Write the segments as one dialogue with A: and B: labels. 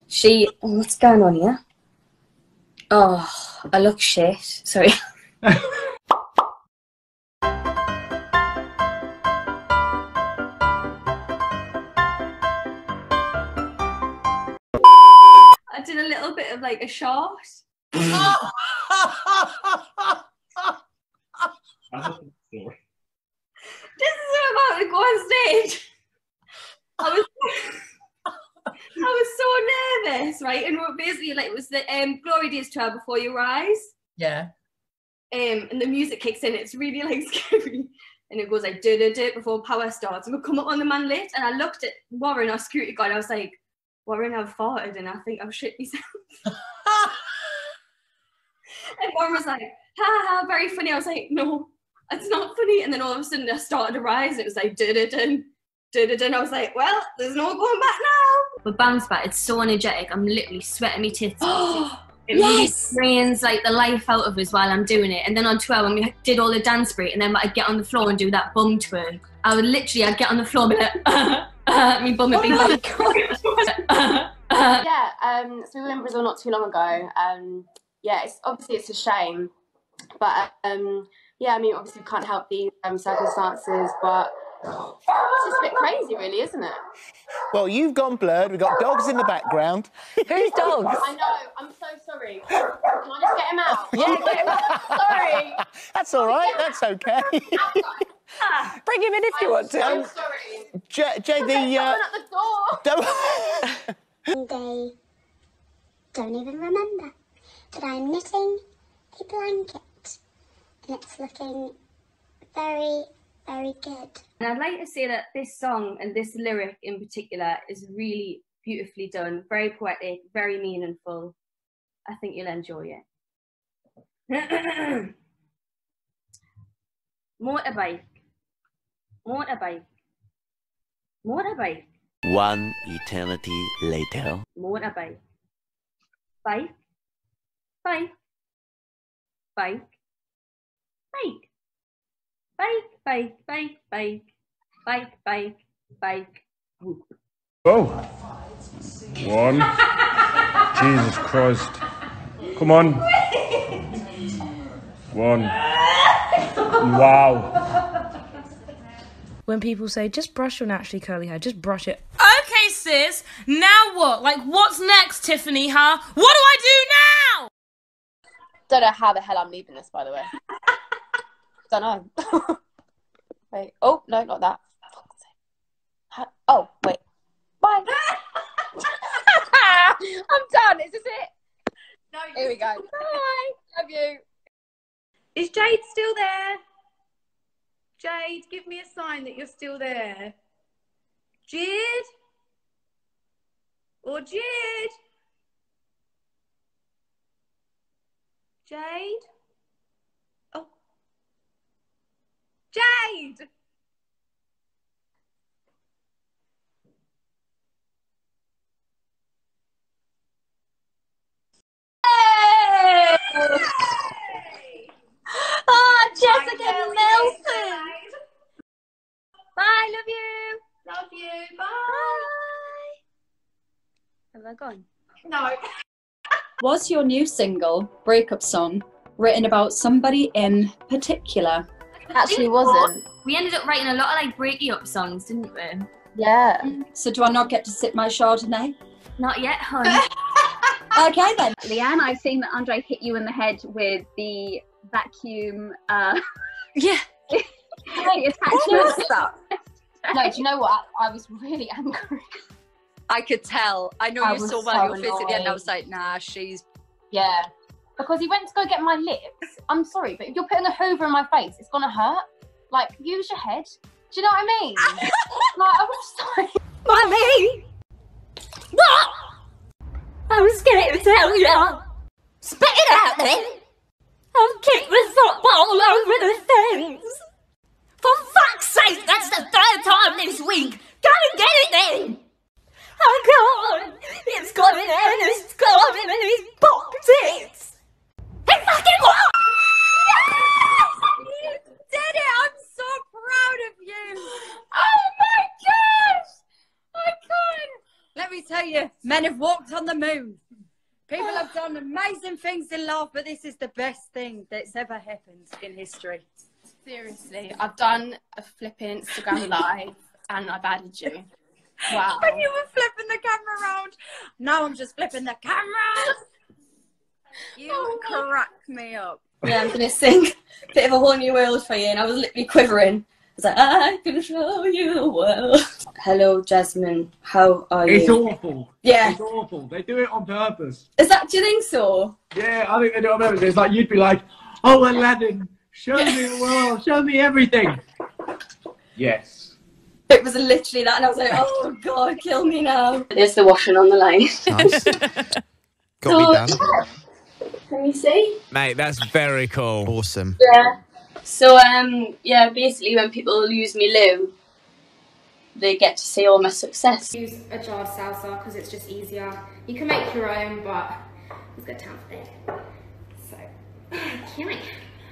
A: What's going on here? Oh, I look shit. Sorry.
B: I
C: did a little bit of like a shot.
B: This is
C: about to go on stage. I was so nervous, right? And basically, like, it was the Glory Days tour Before You Rise.
B: Yeah.
C: And the music kicks in. It's really like scary, and it goes like do before power starts. And we come up on the man lit, and I looked at Warren, our security guard. I was like, Warren, I've farted, and I think I've shit myself. And Warren was like, ha ha, very funny. I was like, no, it's not funny. And then all of a sudden, I started to rise. And it was like and I was like, well, there's no going back now.
A: But Bounce Back, it's so energetic. I'm literally sweating my tits. It
C: Yes!
A: really drains like the life out of us while I'm doing it. And then on tour, when we did all the dance break, and then I'd get on the floor and do that bum twerk, I'd get on the floor and be like, me bum would be like,
D: Yeah, so we were in Brazil not too long ago. Yeah, it's a shame, but yeah, I mean, obviously we can't help these circumstances, but it's just a bit crazy, really, isn't it?
E: Well, you've gone blurred. We've got dogs in the background.
D: Whose dogs? I know. I'm so sorry. Can I just get him out?
E: Yeah,
D: get him out. Sorry.
E: That's all right. That's okay.
B: Bring him in if you want to.
D: I'm sorry.
E: Jay,
D: Someone at the door.
E: Don't...
F: They don't even remember that I'm knitting a blanket, and it's looking very, very good.
C: And I'd like to say that this song and this lyric in particular is really beautifully done, very poetic, very meaningful. I think you'll enjoy it. Motorbike, motorbike, motorbike.
G: One eternity later.
C: Motorbike. Bike. Bike. Bike. Bike. Bike. Bike. Bike. Bike. Bike. Bike. Bike. Whoop.
H: Oh. One. Jesus Christ. Come on. One. Wow.
I: When people say, just brush your naturally curly hair, just brush it.
J: Okay, sis, now what? Like, what's next, Tiffany, huh? What do I do now?
D: Don't know how the hell I'm leaving this, by the way. Don't know. Wait. Oh, no, not that. Oh, wait. Bye. I'm done. Is this it? No. Here we go. Bye. Love you.
K: Is Jade still there? Jade, give me a sign that you're still there. Jade? Or Jade? Jade? Oh. Jade!
D: Oh, Jessica Nelson.
C: Bye, love you.
K: Love you. Bye.
C: Have I gone?
K: No.
L: Was your new single, Breakup Song, written about somebody in particular?
D: Actually wasn't.
A: We ended up writing a lot of like breaky up songs, didn't we?
D: Yeah.
L: So do I not get to sip my Chardonnay?
A: Not yet, hon.
L: Okay then.
M: Leanne, I've seen that Andre hit you in the head with the vacuum.
A: Yeah.
D: No, do you know what? I was really angry.
N: I could tell. I know
D: I
N: you
D: was
N: saw
D: so
N: one of your face at the end. I
D: annoyed.
N: was like, nah, she's...
D: Yeah. Because he went to go get my lips. I'm sorry, but if you're putting a hoover in my face, it's gonna hurt. Like, use your head. Do you know what I mean? Like, I'm sorry.
J: Mommy! What? I was scared to tell you. Spit it out then. I'll kick the football over the fence. For fuck's sake, that's the third time this week. Go and get it then. Oh God, it's got in there and it's got him and he's popped it. He fucking what?
N: You did it! I'm so proud of you!
J: Oh my gosh! I can't!
N: Let me tell you, men
O: Men have walked on the moon. People have done amazing things in love, but this is the best thing that's ever happened in history.
D: Seriously, I've done a flipping Instagram live and I've added you. Wow.
O: And you were flipping the camera around. Now I'm just flipping the camera. You crack me up.
C: Yeah, I'm gonna sing a bit of A Whole New World for you, and I was literally quivering. I was like, I can show you the world. Hello, Jasmine. How are you?
P: It's awful.
C: Yeah.
P: It's awful. They do it on purpose.
C: Is that? Do you think so?
P: Yeah, I think they do it on purpose. It's like you'd be like, oh, Aladdin, show me the world, show me everything. Yes.
C: It was literally that, and I was like, oh God, kill me now. There's the washing on the line.
Q: Nice. Got me done.
C: Can you see?
Q: Mate, that's very cool. Awesome.
C: Yeah. So, yeah, basically when people use me loo, they get to see all my success.
R: Use a jarred salsa because it's just easier. You can make your own, but let's go down for it. So, can I?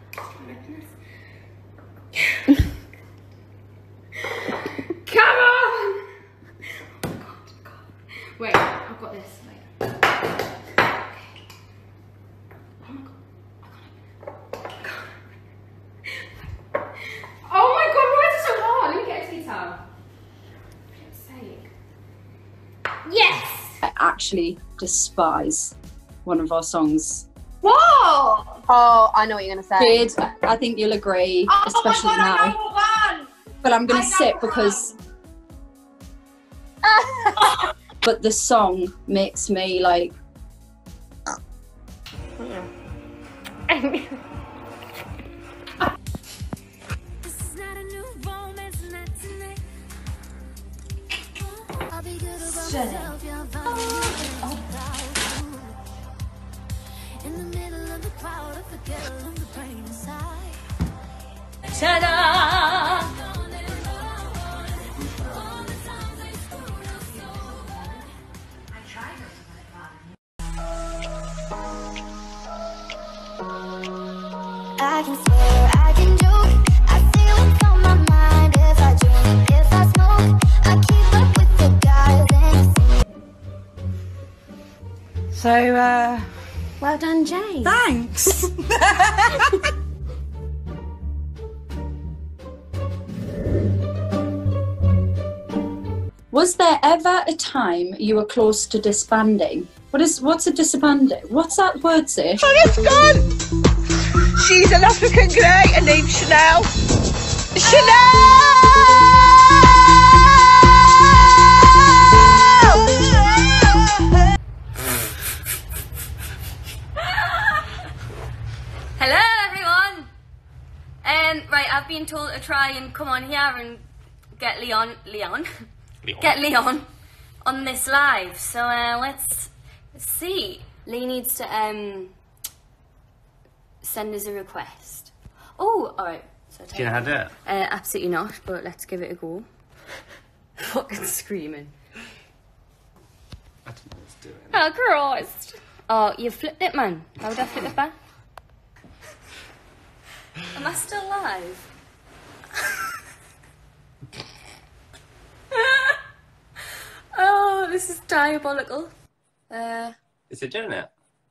R: Come on! Oh God. Wait, I've got this. Wait. Oh my God, why is it so hard? Let me get a tea towel. For God's sake. Yes!
L: I actually despise one of our songs.
D: What? Oh, I know what you're going to say.
L: Jade, I think you'll agree,
D: Oh
L: especially
D: my God, I
L: now.
D: know what one.
L: But I'm going to sit because... but the song makes me like...
J: Ta-da!
F: I can swear, I can joke. I say what's on my mind. If I drink, if I smoke, I keep up with the guys and
O: So,
R: well done, Jade.
O: Thanks.
L: Was there ever a time you were close to disbanding? What's a disbanding? What's that word say?
B: Oh, it's gone! She's an African grey and named Chanel.
A: Hello, everyone. Right, I've been told to try and come on here and get Leon. Get Leon on this live. So let's see. Lee needs to send us a request. Oh, all right. So
S: Do you know how to do it?
A: Absolutely not. But let's give it a go. Fucking screaming.
S: I don't know what's doing.
A: Oh, Christ. Oh, you flipped it, man. How would I flip it back? Am I still live? Oh, this is diabolical.
S: Is it doing it?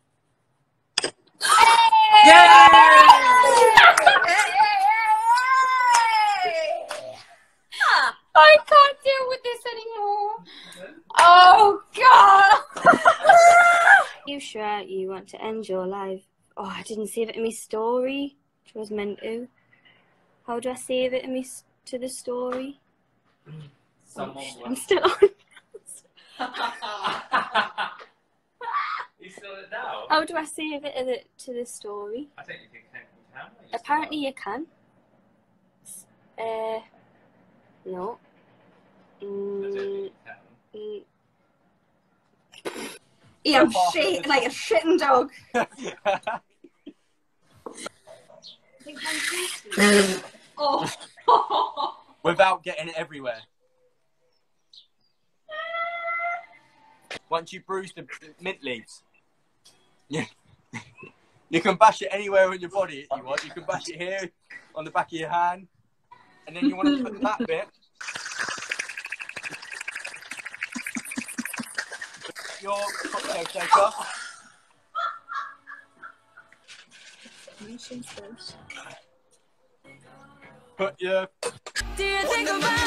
R: I can't deal with this anymore. Oh God!
A: You sure you want to end your life? Oh, I didn't save it in my story, which I was meant to. How do I save it in me to the story? I'm still on.
S: You still it now?
A: How do I save it to the story?
S: I think you can.
A: Apparently you can. No.
C: Yeah, I'm shit like a shitting dog. Oh.
T: Without getting it everywhere. Once you bruise the mint leaves, yeah, you can bash it anywhere in your body if you want. You can bash it here, on the back of your hand, and then you want to put that bit get your cocktail shaker. Put your...
F: Do you think about